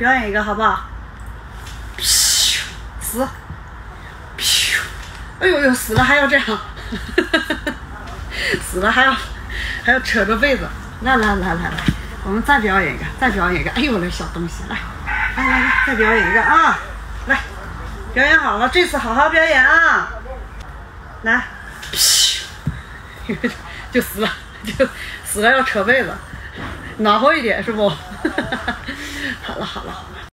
表演一个好不好？死，哎呦呦，死了还要这样，死了还要扯着被子，来，我们再表演一个，哎呦我的小东西，来，再表演一个啊，来，表演好了，这次好好表演啊，来，就死了要扯被子，暖和一点是不？好了。